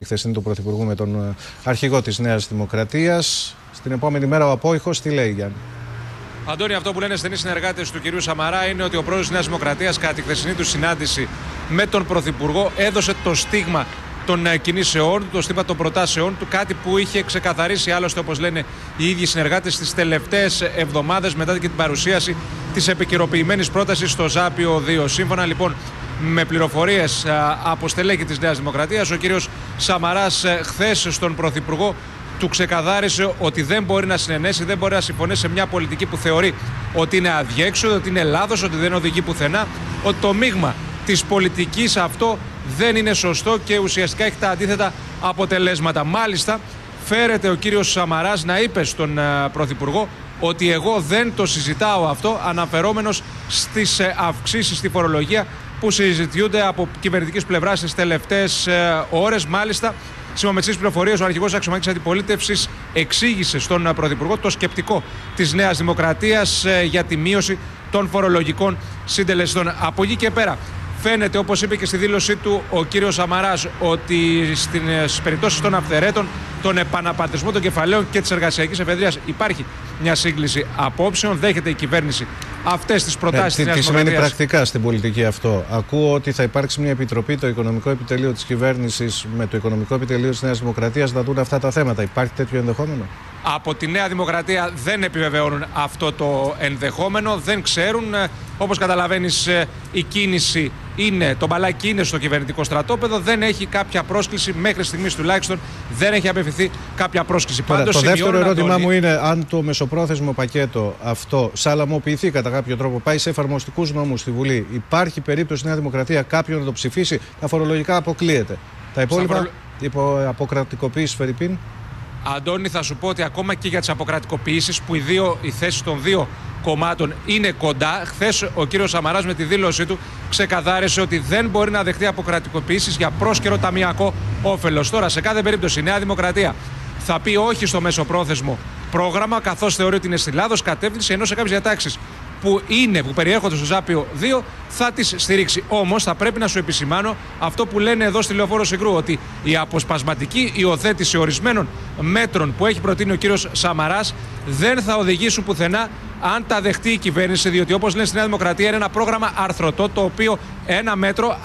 χθεσινή του Πρωθυπουργού με τον αρχηγό της Νέας Δημοκρατίας. Στην επόμενη μέρα ο απόϊχος τι λέει, Γιάννη? Αντώνη, αυτό που λένε στενοί συνεργάτες του κυρίου Σαμαρά είναι ότι ο πρόεδρος της Νέας Δημοκρατίας κατά τη χθεσινή του συνάντηση με τον Πρωθυπουργό έδωσε το στίγμα των κινήσεών, το στίγμα των προτάσεών του, κάτι που είχε ξεκαθαρίσει άλλωστε, όπως λένε οι ίδιοι συνεργάτες, τις τελευταίες εβδομάδες μετά και την παρουσίαση της επικαιροποιημένης πρότασης στο Ζάπιο 2. Σύμφωνα λοιπόν με πληροφορίες από στελέχη της Νέας Δημοκρατίας, ο κύριος Σαμαράς χθες στον Πρωθυπουργό του ξεκαθάρισε ότι δεν μπορεί να συνενέσει, δεν μπορεί να συμφωνήσει σε μια πολιτική που θεωρεί ότι είναι αδιέξοδο, ότι είναι λάθος, ότι δεν οδηγεί πουθενά, ότι το μείγμα της πολιτικής αυτό δεν είναι σωστό και ουσιαστικά έχει τα αντίθετα αποτελέσματα. Μάλιστα, φέρεται ο κύριος Σαμαράς να είπε στον Πρωθυπουργό ότι εγώ δεν το συζητάω αυτό, αναφερόμενος στις αυξήσεις στη φορολογία που συζητιούνται από κυβερνητικής πλευράς στις τελευταίες ώρες. Μάλιστα, σύμφωνα με τις πληροφορίες, ο αρχηγός αξιωματικής αντιπολίτευσης εξήγησε στον Πρωθυπουργό το σκεπτικό της Νέας Δημοκρατίας για τη μείωση των φορολογικών συντελεστών. Από εκεί και πέρα, φαίνεται, όπως είπε και στη δήλωσή του ο κύριος Σαμαράς, ότι στις περιπτώσεις των αυθαιρέτων, τον επαναπατρισμό των κεφαλαίων και της εργασιακής εφεδρείας υπάρχει μια σύγκληση απόψεων. Δέχεται η κυβέρνηση αυτές τις προτάσεις της Νέας Δημοκρατίας. Τι σημαίνει πρακτικά στην πολιτική αυτό? Ακούω ότι θα υπάρξει μια επιτροπή, το Οικονομικό Επιτελείο της κυβέρνησης με το Οικονομικό Επιτελείο της Νέας Δημοκρατίας, να δουν αυτά τα θέματα. Υπάρχει τέτοιο ενδεχόμενο? Από τη Νέα Δημοκρατία δεν επιβεβαιώνουν αυτό το ενδεχόμενο, δεν ξέρουν. Όπως καταλαβαίνεις, η κίνηση είναι, το μπαλάκι είναι στο κυβερνητικό στρατόπεδο, δεν έχει κάποια πρόσκληση, μέχρι στιγμής τουλάχιστον δεν έχει απευθυνθεί κάποια πρόσκληση. Πάντως, το δεύτερο ερώτημά μου είναι αν το μεσοπρόθεσμο πακέτο αυτό σαλαμοποιηθεί κατά κάποιο τρόπο, πάει σε εφαρμοστικούς νόμους στη Βουλή. Υπάρχει περίπτωση η Νέα Δημοκρατία κάποιον να το ψηφίσει? Τα φορολογικά αποκλείεται. Τα υπόλοιπα, υπό αποκρατικοποίηση φερρυπίν. Αντώνη, θα σου πω ότι ακόμα και για τις αποκρατικοποιήσεις, που οι θέσεις των δύο κομμάτων είναι κοντά, χθες ο κύριος Σαμαράς με τη δήλωσή του ξεκαθάρισε ότι δεν μπορεί να δεχτεί αποκρατικοποιήσεις για πρόσκαιρο ταμιακό όφελος. Τώρα, σε κάθε περίπτωση, η Νέα Δημοκρατία θα πει όχι στο μεσοπρόθεσμο πρόγραμμα, καθώς θεωρεί ότι είναι στη λάθος κατεύθυνση, ενώ σε κάποιες διατάξεις που περιέρχονται στο Ζάπιο 2 θα τις στηρίξει. Όμως θα πρέπει να σου επισημάνω αυτό που λένε εδώ στη Λεωφόρο Συγκρού, ότι η αποσπασματική υιοθέτηση ορισμένων μέτρων που έχει προτείνει ο κύριος Σαμαράς δεν θα οδηγήσουν πουθενά αν τα δεχτεί η κυβέρνηση, διότι όπως λένε στη Νέα Δημοκρατία είναι ένα πρόγραμμα αρθρωτό, το οποίο ένα μέτρο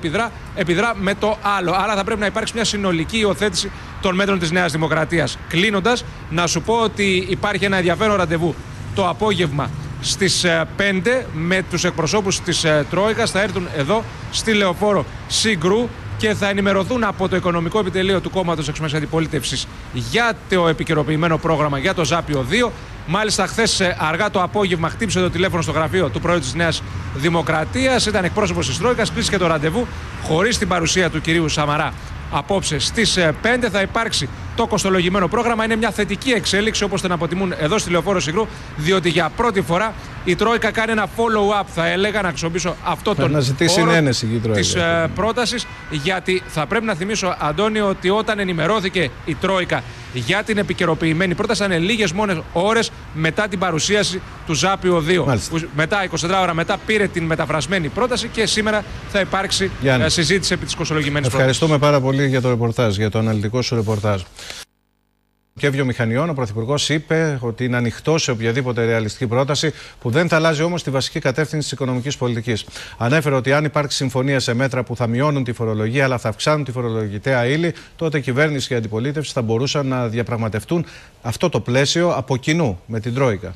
επιδρά με το άλλο. Άρα θα πρέπει να υπάρξει μια συνολική υιοθέτηση των μέτρων της Νέας Δημοκρατίας. Κλείνοντας, να σου πω ότι υπάρχει ένα ενδιαφέρον ραντεβού το απόγευμα στις 5 με τους εκπροσώπους της Τρόικας. Θα έρθουν εδώ στη Λεωφόρο Συγκρού και θα ενημερωθούν από το Οικονομικό Επιτελείο του Κόμματος Αξιωματικής Αντιπολίτευσης για το επικαιροποιημένο πρόγραμμα για το Ζάπιο 2. Μάλιστα, χθες αργά το απόγευμα χτύπησε το τηλέφωνο στο γραφείο του Προέδρου της Νέας Δημοκρατίας. Ήταν εκπρόσωπος της Τρόικας, κλείστηκε το ραντεβού χωρίς την παρουσία του κυρίου Σαμαρά. Απόψε στις 5 θα υπάρξει το κοστολογημένο πρόγραμμα. Είναι μια θετική εξέλιξη, όπως τον αποτιμούν εδώ στη Λεωφόρο Συγκρού, διότι για πρώτη φορά η Τρόικα κάνει ένα follow-up, θα έλεγα, να χρησιμοποιήσω αυτό τον όρο της πρότασης, γιατί θα πρέπει να θυμίσω, Αντώνη, ότι όταν ενημερώθηκε η Τρόικα για την επικαιροποιημένη πρόταση ήταν λίγες μόνες ώρες μετά την παρουσίαση του Ζάπιο 2. Που μετά, 24 ώρα μετά, πήρε την μεταφρασμένη πρόταση και σήμερα θα υπάρξει συζήτηση επί της κοστολογημένης πρότασης. Ευχαριστούμε πάρα πολύ για το ρεπορτάζ, για το αναλυτικό σου ρεπορτάζ. Και βιομηχανιών, ο Πρωθυπουργός είπε ότι είναι ανοιχτό σε οποιαδήποτε ρεαλιστική πρόταση, που δεν θα αλλάζει όμως τη βασική κατεύθυνση της οικονομικής πολιτικής. Ανέφερε ότι αν υπάρξει συμφωνία σε μέτρα που θα μειώνουν τη φορολογία αλλά θα αυξάνουν τη φορολογητέα ύλη, τότε η κυβέρνηση και η αντιπολίτευση θα μπορούσαν να διαπραγματευτούν αυτό το πλαίσιο από κοινού με την Τρόικα.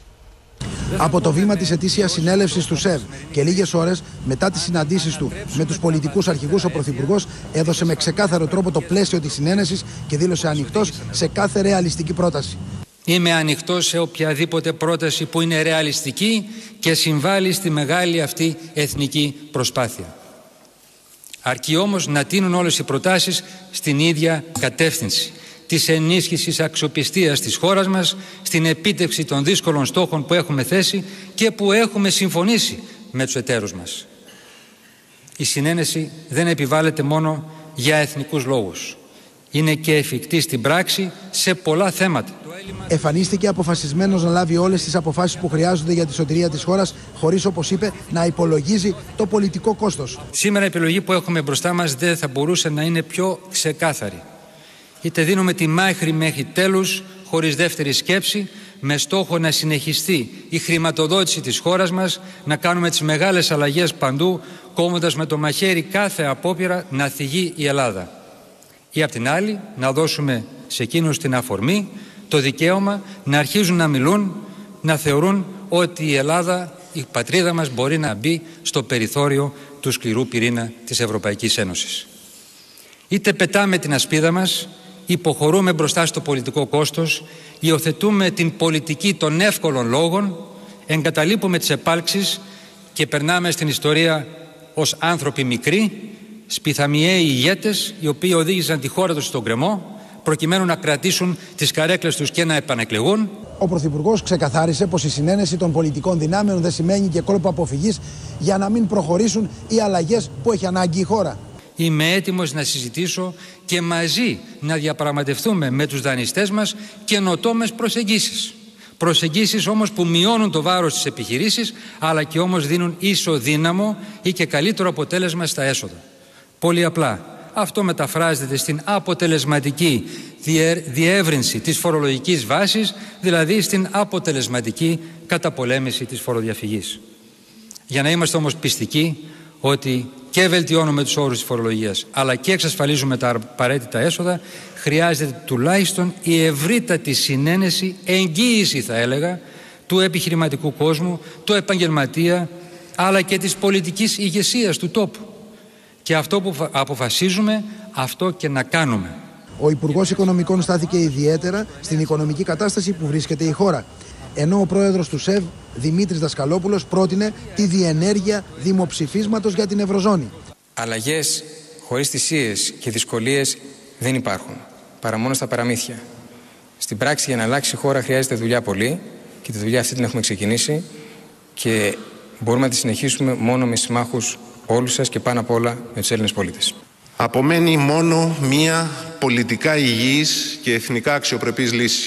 Από το βήμα της ετήσιας συνέλευσης του ΣΕΒ και λίγες ώρες μετά τις συναντήσεις του με τους πολιτικούς αρχηγούς, ο Πρωθυπουργός έδωσε με ξεκάθαρο τρόπο το πλαίσιο της συνένεσης και δήλωσε ανοιχτός σε κάθε ρεαλιστική πρόταση. Είμαι ανοιχτός σε οποιαδήποτε πρόταση που είναι ρεαλιστική και συμβάλλει στη μεγάλη αυτή εθνική προσπάθεια. Αρκεί όμως να τείνουν όλες οι προτάσεις στην ίδια κατεύθυνση της ενίσχυσης αξιοπιστίας της χώρας μας, στην επίτευξη των δύσκολων στόχων που έχουμε θέσει και που έχουμε συμφωνήσει με τους εταίρους μας. Η συνένεση δεν επιβάλλεται μόνο για εθνικούς λόγους. είναι και εφικτή στην πράξη σε πολλά θέματα. Εμφανίστηκε αποφασισμένος να λάβει όλες τις αποφάσεις που χρειάζονται για τη σωτηρία της χώρας, χωρίς, όπως είπε, να υπολογίζει το πολιτικό κόστος. Σήμερα η επιλογή που έχουμε μπροστά μας δεν θα μπορούσε να είναι πιο ξεκάθαρη. Είτε δίνουμε τη μάχη μέχρι τέλους, χωρίς δεύτερη σκέψη, με στόχο να συνεχιστεί η χρηματοδότηση της χώρας μας, να κάνουμε τις μεγάλες αλλαγές παντού, κόβοντας με το μαχαίρι κάθε απόπειρα να θυγεί η Ελλάδα. Ή απ' την άλλη, να δώσουμε σε εκείνους την αφορμή, το δικαίωμα να αρχίζουν να μιλούν, να θεωρούν ότι η Ελλάδα, η πατρίδα μας, μπορεί να μπει στο περιθώριο του σκληρού πυρήνα της Ευρωπαϊκής Ένωσης. Είτε πετάμε την ασπίδα μας, υποχωρούμε μπροστά στο πολιτικό κόστος, υιοθετούμε την πολιτική των εύκολων λόγων, εγκαταλείπουμε τις επάλξεις και περνάμε στην ιστορία ως άνθρωποι μικροί, σπιθαμιαίοι ηγέτες, οι οποίοι οδήγησαν τη χώρα τους στον κρεμό, προκειμένου να κρατήσουν τις καρέκλες τους και να επανεκλεγούν. Ο Πρωθυπουργός ξεκαθάρισε πως η συνένεση των πολιτικών δυνάμεων δεν σημαίνει και κόλπο αποφυγής για να μην προχωρήσουν οι αλλαγές που έχει ανάγκη η χώρα. Είμαι έτοιμος να συζητήσω και μαζί να διαπραγματευτούμε με τους δανειστές μας καινοτόμες προσεγγίσεις. Προσεγγίσεις όμως που μειώνουν το βάρος της επιχειρήσης, αλλά και όμως δίνουν ισοδύναμο ή και καλύτερο αποτέλεσμα στα έσοδα. Πολύ απλά. Αυτό μεταφράζεται στην αποτελεσματική διεύρυνση της φορολογικής βάσης, δηλαδή στην αποτελεσματική καταπολέμηση της φοροδιαφυγής. Για να είμαστε όμως πιστικοί ότι και βελτιώνουμε τους όρους της φορολογίας, αλλά και εξασφαλίζουμε τα απαραίτητα έσοδα, χρειάζεται τουλάχιστον η ευρύτατη συνένεση, εγγύηση θα έλεγα, του επιχειρηματικού κόσμου, του επαγγελματία, αλλά και της πολιτικής ηγεσίας του τόπου. Και αυτό που αποφασίζουμε, αυτό και να κάνουμε. Ο Υπουργός Οικονομικών στάθηκε ιδιαίτερα στην οικονομική κατάσταση που βρίσκεται η χώρα. Ενώ ο πρόεδρος του ΣΕΒ, Δημήτρης Δασκαλόπουλος, πρότεινε τη διενέργεια δημοψηφίσματος για την Ευρωζώνη. Αλλαγές χωρίς θυσίες και δυσκολίες δεν υπάρχουν, παρά μόνο στα παραμύθια. Στην πράξη, για να αλλάξει η χώρα χρειάζεται δουλειά πολύ και τη δουλειά αυτή την έχουμε ξεκινήσει και μπορούμε να τη συνεχίσουμε μόνο με συμμάχους όλους σας και πάνω απ' όλα με τους Έλληνες πολίτες. Απομένει μόνο μία πολιτικά υγιής και εθνικά αξιοπρεπής λύση.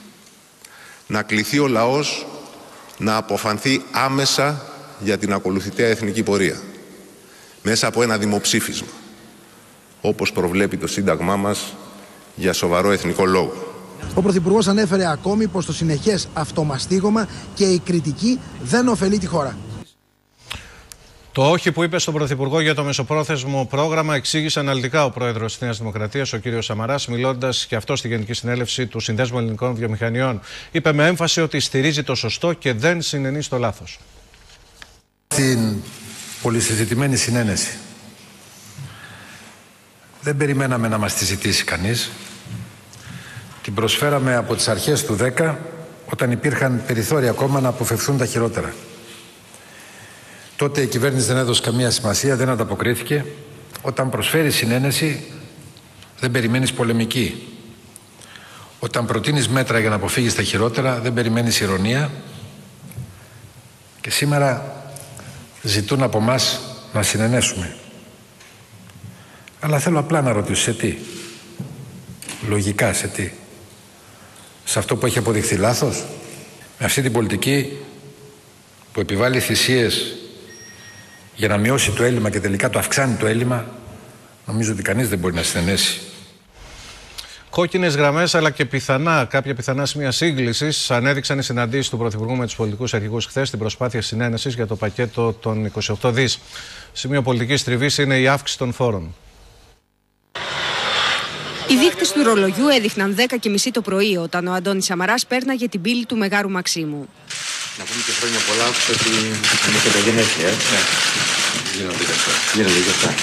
Να κληθεί ο λαός να αποφανθεί άμεσα για την ακολουθητέα εθνική πορεία. Μέσα από ένα δημοψήφισμα, όπως προβλέπει το Σύνταγμά μας για σοβαρό εθνικό λόγο. Ο Πρωθυπουργός ανέφερε ακόμη πως το συνεχές αυτομαστίγωμα και η κριτική δεν ωφελεί τη χώρα. Το όχι που είπε στον Πρωθυπουργό για το μεσοπρόθεσμο πρόγραμμα εξήγησε αναλυτικά ο πρόεδρος της Νέας Δημοκρατίας, ο κ. Σαμαράς, μιλώντας και αυτό στη Γενική Συνέλευση του Συνδέσμου Ελληνικών Βιομηχανιών. Είπε με έμφαση ότι στηρίζει το σωστό και δεν συνενεί στο λάθος. Στην πολυσυζητημένη συνένεση δεν περιμέναμε να μας τη ζητήσει κανείς. Την προσφέραμε από τις αρχές του 10, όταν υπήρχαν περιθώρια ακόμα να αποφευθούν τα χειρότερα. Τότε η κυβέρνηση δεν έδωσε καμία σημασία, δεν ανταποκρίθηκε. Όταν προσφέρει συνένεση, δεν περιμένεις πολεμική. Όταν προτείνεις μέτρα για να αποφύγεις τα χειρότερα, δεν περιμένεις ηρωνία. Και σήμερα ζητούν από μας να συνενέσουμε. Αλλά θέλω απλά να ρωτήσω σε τι. Λογικά σε τι. Σε αυτό που έχει αποδειχθεί λάθος. Με αυτή την πολιτική που επιβάλλει θυσίες για να μειώσει το έλλειμμα και τελικά το αυξάνει το έλλειμμα, νομίζω ότι κανείς δεν μπορεί να συνενέσει. Κόκκινες γραμμές αλλά και κάποια πιθανά σημεία σύγκλησης ανέδειξαν οι συναντήσεις του Πρωθυπουργού με τους πολιτικούς αρχηγούς χθες στην προσπάθεια συνένεσης για το πακέτο των 28 δις. Σημείο πολιτικής τριβής είναι η αύξηση των φόρων. Οι δείκτες του ρολογιού έδειχναν 10:30 το πρωί όταν ο Αντώνης Σαμαράς πέρναγε την πύλη του Μεγάρου Μαξίμου. Να πούμε και χρόνια πολλά, ότι είναι και τα γενέθλια. Γίνονται και αυτά.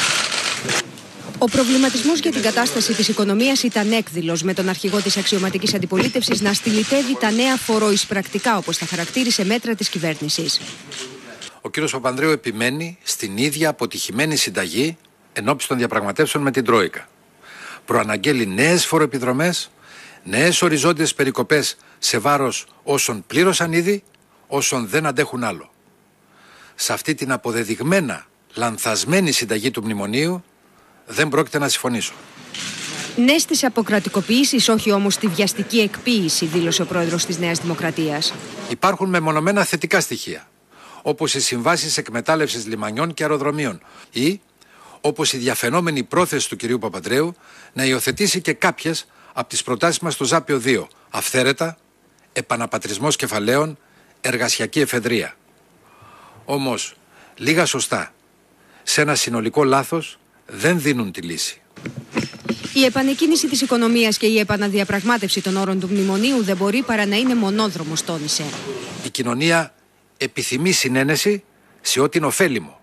Ο προβληματισμός για την κατάσταση της οικονομίας ήταν έκδηλος, με τον αρχηγό της αξιωματικής αντιπολίτευσης να στυλιτεύει τα νέα φοροεισπρακτικά, όπως τα χαρακτήρισε, μέτρα της κυβέρνησης. Ο κύριος Παπανδρέου επιμένει στην ίδια αποτυχημένη συνταγή ενώπιση των διαπραγματεύσεων με την Τρόικα. Προαναγγέλει νέες φοροεπιδρομές, νέες οριζόντιες περικοπές σε βάρος όσων πλήρωσαν ήδη, όσων δεν αντέχουν άλλο. Σε αυτή την αποδεδειγμένα λανθασμένη συνταγή του μνημονίου δεν πρόκειται να συμφωνήσω. Ναι στις αποκρατικοποιήσεις, όχι όμως στη βιαστική εκποίηση, δήλωσε ο πρόεδρος της Νέας Δημοκρατίας. Υπάρχουν μεμονωμένα θετικά στοιχεία, όπως οι συμβάσεις εκμετάλλευσης λιμανιών και αεροδρομίων ή όπως η διαφαινόμενη πρόθεση του κυρίου Παπαντρέου να υιοθετήσει και κάποιες από τις προτάσεις μας στο Ζάπιο 2, αυθαίρετα, επαναπατρισμός κεφαλαίων, εργασιακή εφεδρεία. Όμως, λίγα σωστά σε ένα συνολικό λάθος δεν δίνουν τη λύση. Η επανεκκίνηση της οικονομίας και η επαναδιαπραγμάτευση των όρων του μνημονίου δεν μπορεί παρά να είναι μονόδρομος, τόνισε. Η κοινωνία επιθυμεί συνένεση σε ό,τι είναι ωφέλιμο,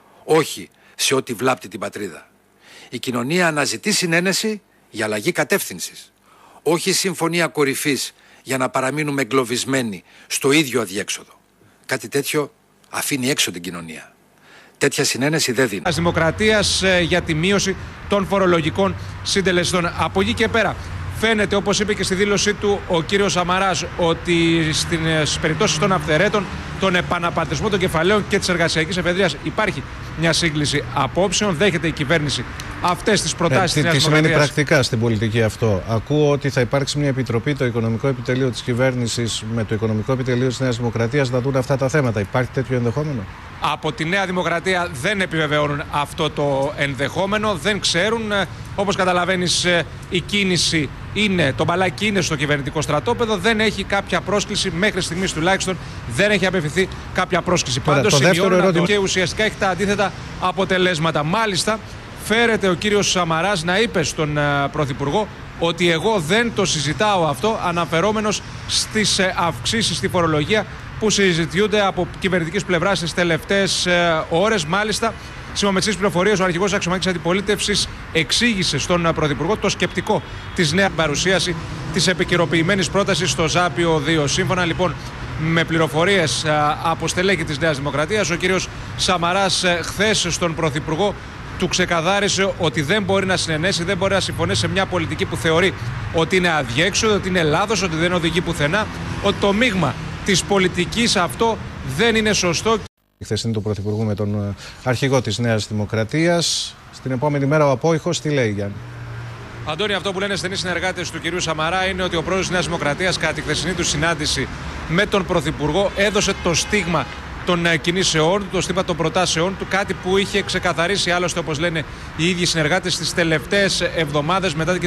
όχι σε ό,τι βλάπτει την πατρίδα. Η κοινωνία αναζητεί συνένεση για αλλαγή κατεύθυνσης, όχι συμφωνία κορυφής για να παραμείνουμε εγκλωβισμένοι στο ίδιο αδιέξοδο. Κάτι τέτοιο αφήνει έξω την κοινωνία. Τέτοια συνένεση δεν δίνει. Δημοκρατίας για τη μείωση των φορολογικών συντελεστών. Από εκεί και πέρα φαίνεται, όπως είπε και στη δήλωσή του ο κύριος Σαμαράς, ότι στις περιπτώσεις των αυθαιρέτων, τον επαναπατρισμό των κεφαλαίων και της εργασιακής εφεδρείας υπάρχει μια σύγκληση απόψεων. Δέχεται η κυβέρνηση αυτές τις προτάσεις της Νέας Δημοκρατίας. Τι σημαίνει πρακτικά στην πολιτική αυτό? Ακούω ότι θα υπάρξει μια επιτροπή, το Οικονομικό Επιτελείο της Κυβέρνησης με το Οικονομικό Επιτελείο της Νέας Δημοκρατίας, να δουν αυτά τα θέματα. Υπάρχει τέτοιο ενδεχόμενο? Από τη Νέα Δημοκρατία δεν επιβεβαιώνουν αυτό το ενδεχόμενο, δεν ξέρουν. Όπως καταλαβαίνεις, η κίνηση είναι, το μπαλάκι είναι στο κυβερνητικό στρατόπεδο, δεν έχει κάποια πρόσκληση, μέχρι στιγμής τουλάχιστον δεν έχει απευθυνθεί κάποια πρόσκληση. Πάντως σημειώνουν και ουσιαστικά έχει τα αντίθετα αποτελέσματα. Μάλιστα, φέρεται ο κύριος Σαμαράς να είπε στον Πρωθυπουργό ότι εγώ δεν το συζητάω αυτό, αναφερόμενος στις αυξήσεις στη φορολογία που συζητιούνται από κυβερνητικής πλευράς τις τελευταίες ώρες. Μάλιστα, σύμφωνα με τις πληροφορίες, ο αρχηγός αξιωματικής αντιπολίτευσης εξήγησε στον Πρωθυπουργό το σκεπτικό της νέας παρουσίαση της επικαιροποιημένης πρότασης στο Ζάπιο 2. Σύμφωνα λοιπόν με πληροφορίες από στελέχη της Νέας Δημοκρατίας, ο κύριος Σαμαράς χθες στον Πρωθυπουργό του ξεκαθάρισε ότι δεν μπορεί να συνενέσει, δεν μπορεί να συμφωνήσει σε μια πολιτική που θεωρεί ότι είναι αδιέξοδο, ότι είναι λάθος, ότι δεν οδηγεί πουθενά, ότι το μείγμα της πολιτικής αυτό δεν είναι σωστό. Η χθεσινή του Πρωθυπουργού με τον αρχηγό της Νέας Δημοκρατίας. Στην επόμενη μέρα ο απόϊχος τι λέει, Γιάννη? Αντώνη, αυτό που λένε στενοί συνεργάτες του κυρίου Σαμαρά είναι ότι ο πρόεδρος της Νέας Δημοκρατίας κατά τη χθεσινή του συνάντηση με τον Πρωθυπουργό έδωσε το στίγμα των κινήσεών του, το στίγμα των προτάσεών του, κάτι που είχε ξεκαθαρίσει άλλωστε, όπως λένε οι ίδιοι συνεργάτες, τις τελευταίες εβδομάδες μετά την